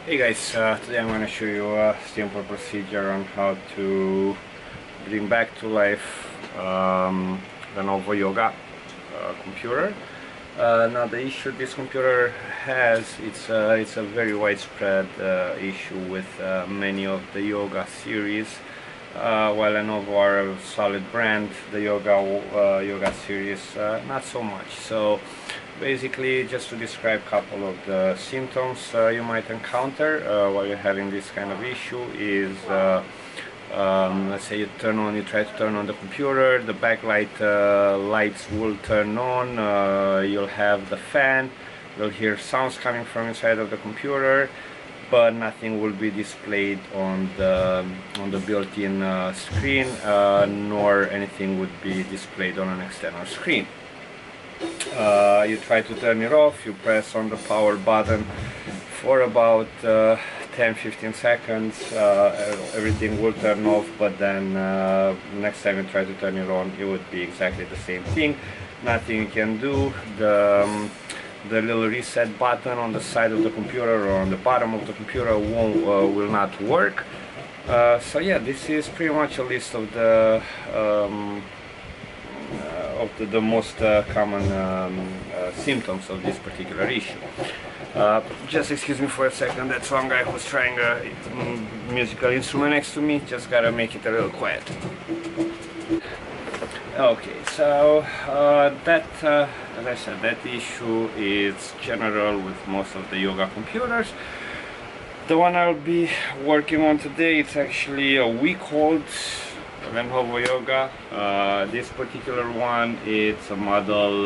Hey guys, today I'm going to show you a simple procedure on how to bring back to life Lenovo Yoga computer. Now the issue this computer has, it's a very widespread issue with many of the Yoga series. While Lenovo are a solid brand, the Yoga series not so much. So basically, just to describe a couple of the symptoms you might encounter while you're having this kind of issue is let's say you try to turn on the computer, the backlight lights will turn on, you'll have the fan, you'll hear sounds coming from inside of the computer, but nothing will be displayed on the built-in screen, nor anything would be displayed on an external screen. You try to turn it off, you press on the power button for about 10-15 seconds, everything will turn off, but then next time you try to turn it on, it would be exactly the same thing. Nothing you can do. The little reset button on the side of the computer or on the bottom of the computer will not work. So yeah, this is pretty much a list of the most common symptoms of this particular issue. Just excuse me for a second, that one guy who's trying a musical instrument next to me, just gotta make it a little quiet. Okay, so as I said, that issue is general with most of the Yoga computers. The one I'll be working on today, it's actually a week-old Lenovo Yoga. This particular one, it's a model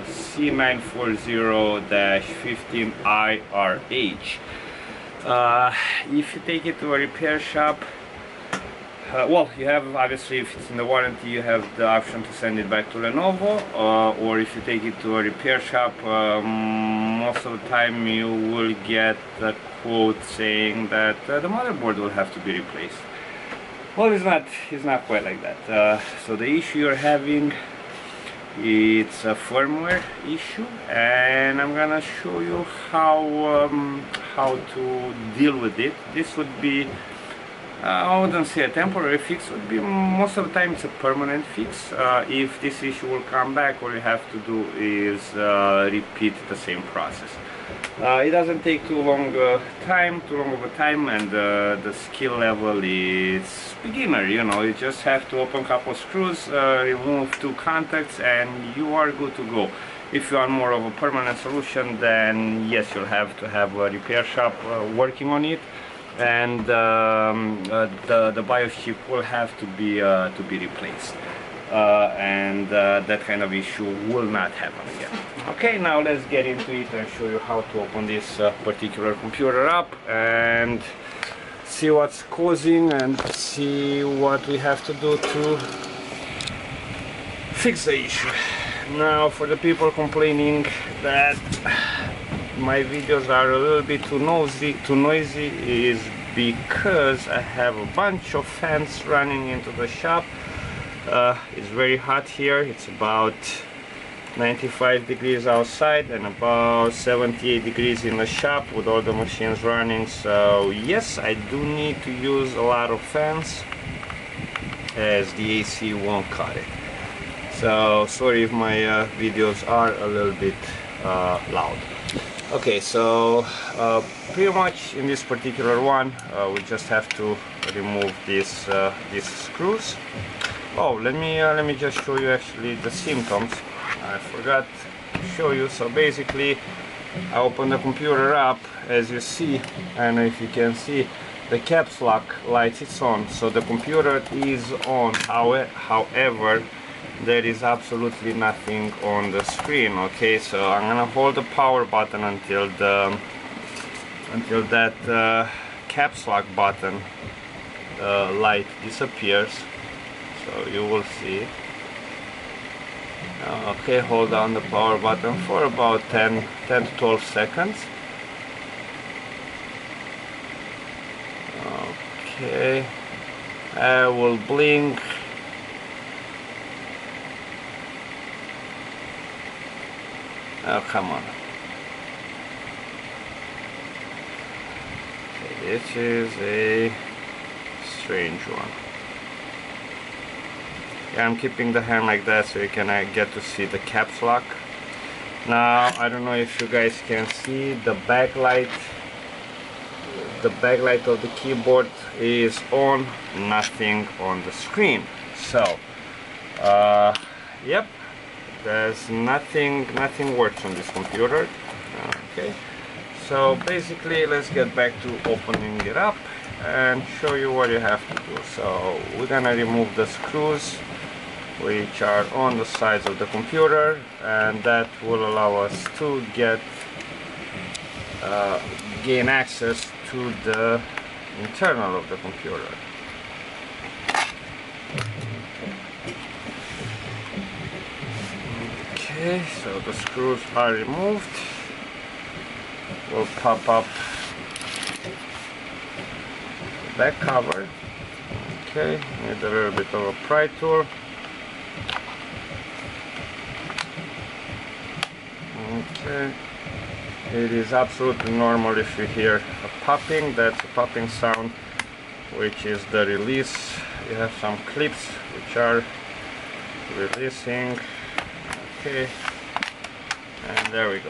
C940-15IRH. If you take it to a repair shop, well, you have, obviously, if it's in the warranty, you have the option to send it back to Lenovo, or if you take it to a repair shop, most of the time you will get a quote saying that the motherboard will have to be replaced. Well, it's not quite like that. So the issue you're having, it's a firmware issue, and I'm gonna show you how to deal with it. This would be, I wouldn't say a temporary fix, would be most of the time it's a permanent fix. If this issue will come back, all you have to do is repeat the same process. It doesn't take too long of a time, and the skill level is beginner. You know, you just have to open a couple screws, remove 2 contacts, and you are good to go. If you are more of a permanent solution, then yes, you'll have to have a repair shop working on it, and the BIOS chip will have to be replaced, and that kind of issue will not happen again. Okay, now let's get into it and show you how to open this particular computer up and see what's causing and see what we have to do to fix the issue. Now, for the people complaining that my videos are a little bit too noisy is because I have a bunch of fans running into the shop. It's very hot here. It's about 95 degrees outside and about 78 degrees in the shop with all the machines running. So yes, I do need to use a lot of fans as the AC won't cut it. So sorry if my videos are a little bit loud. Okay, so pretty much in this particular one, we just have to remove these screws. Oh, let me just show you actually the symptoms. I forgot to show you. So basically, I open the computer up, as you see, I don't know if you can see, the caps lock light is on, so the computer is on. However, there is absolutely nothing on the screen. Okay, so I'm gonna hold the power button until that caps lock button light disappears. So you will see. Okay, hold down the power button for about 10 to 12 seconds. Okay, I will blink. Oh, come on. This is a strange one. Yeah, I'm keeping the hand like that so you can get to see the caps lock. Now, I don't know if you guys can see the backlight. The backlight of the keyboard is on, nothing on the screen. So, yep, there's nothing works on this computer. Okay, so basically let's get back to opening it up and show you what you have to do. So we're gonna remove the screws which are on the sides of the computer, and that will allow us to gain access to the internal of the computer. Okay, so the screws are removed. We'll pop up the back cover. Okay, need a little bit of a pry tool. Okay, it is absolutely normal if you hear a popping. That's a popping sound, which is the release. You have some clips which are releasing. Okay, and there we go.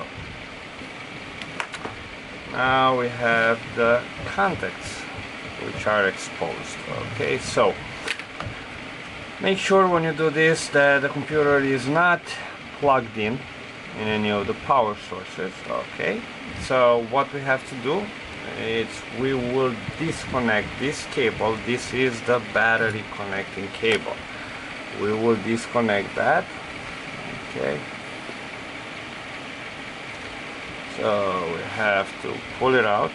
Now we have the contacts which are exposed. Okay, so make sure when you do this that the computer is not plugged in any of the power sources. Okay, so what we have to do is we will disconnect this cable. This is the battery connecting cable. We will disconnect that. Okay, so we have to pull it out.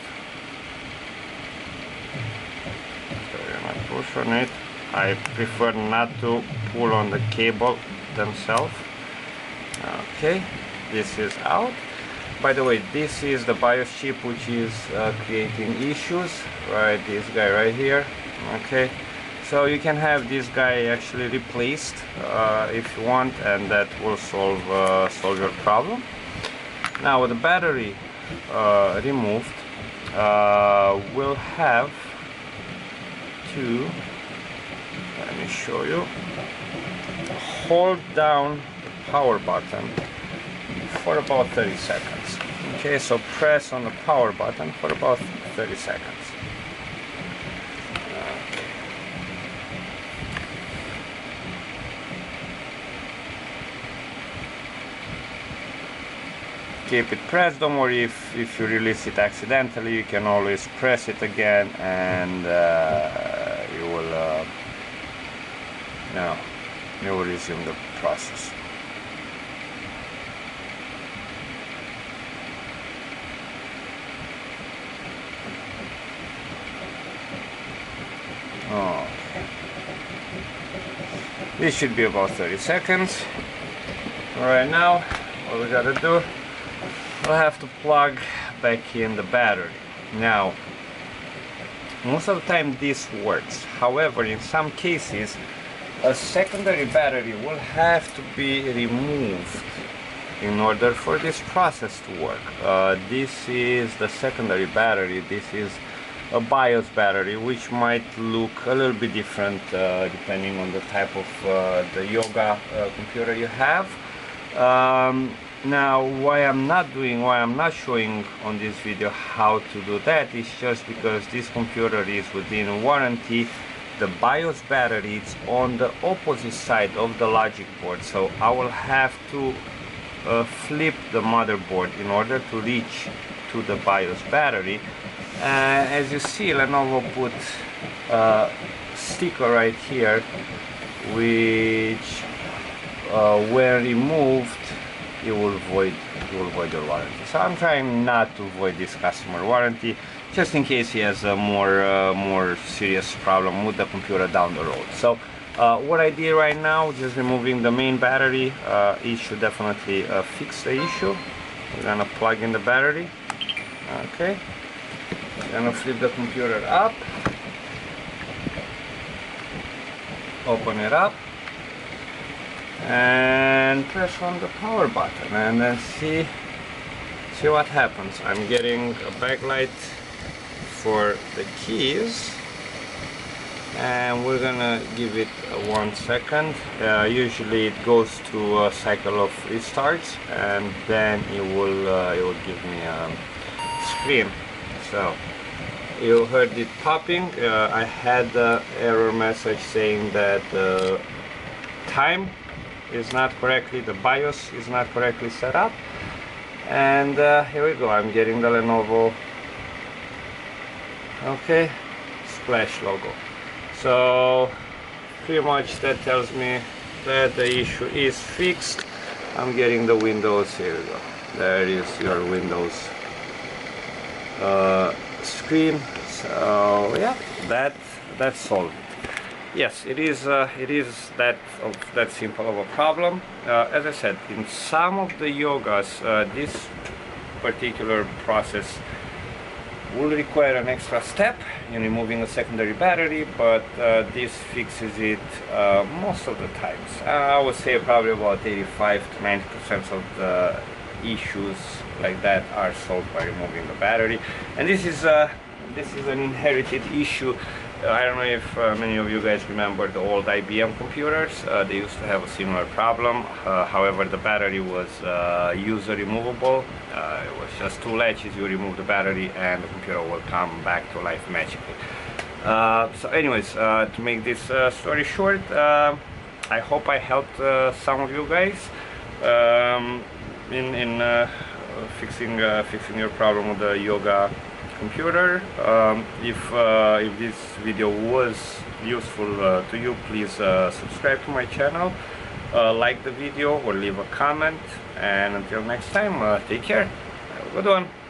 So you're not push on it. I prefer not to pull on the cable themselves. Okay, this is out. By the way, this is the BIOS chip which is creating issues, right? This guy right here. Okay, so you can have this guy actually replaced if you want, and that will solve your problem. Now with the battery removed, we'll have to, let me show you, hold down the power button for about 30 seconds. Okay, so press on the power button for about 30 seconds. Keep it pressed. Don't worry if you release it accidentally, you can always press it again, and you will resume the process. Oh, this should be about 30 seconds. Alright, now what we gotta do, we'll have to plug back in the battery. Now, most of the time this works. However, in some cases, a secondary battery will have to be removed in order for this process to work. This is the secondary battery. This is a BIOS battery, which might look a little bit different depending on the type of the Yoga computer you have. Now, why I'm not showing on this video how to do that is just because this computer is within warranty. The BIOS battery is on the opposite side of the logic board, so I will have to flip the motherboard in order to reach to the BIOS battery. As you see, Lenovo put a sticker right here which when removed you will void your warranty. So I'm trying not to void this customer warranty, just in case he has a more serious problem with the computer down the road. So what I did right now, just removing the main battery, it should definitely fix the issue. We're gonna plug in the battery. Okay, gonna flip the computer up, open it up, and press on the power button, and then see what happens. I'm getting a backlight for the keys, and we're gonna give it 1 second. Usually it goes to a cycle of restarts, and then it will give me a screen. So you heard it popping. I had the error message saying that the time is not correctly, the BIOS is not correctly set up, and here we go. I'm getting the Lenovo, okay, splash logo. So pretty much that tells me that the issue is fixed. I'm getting the Windows, here we go. There is your Windows screen. So yeah, that's solved. Yes, it is that simple of a problem. As I said, in some of the yogas, this particular process will require an extra step in removing a secondary battery, but this fixes it most of the times. I would say probably about 85 to 90% of the issues like that are solved by removing the battery. And this is an inherited issue. I don't know if many of you guys remember the old IBM computers. They used to have a similar problem. However, the battery was user removable. It was just 2 latches. You remove the battery and the computer will come back to life magically. So anyways, to make this story short, I hope I helped some of you guys in fixing your problem with the Yoga computer. If this video was useful to you, please subscribe to my channel, like the video, or leave a comment, and until next time, take care. Have a good one.